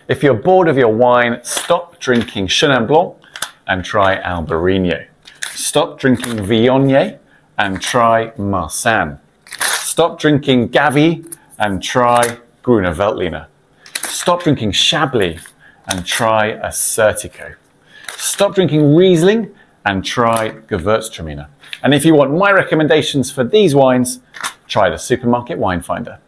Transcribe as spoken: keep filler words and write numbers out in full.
If you're bored of your wine, stop drinking Chenin Blanc and try Albarino. Stop drinking Viognier and try Marsanne. Stop drinking Gavi and try Gruner Veltliner. Stop drinking Chablis and try Assertico. Stop drinking Riesling and try Gewürztraminer. And if you want my recommendations for these wines, try the Supermarket Wine Finder.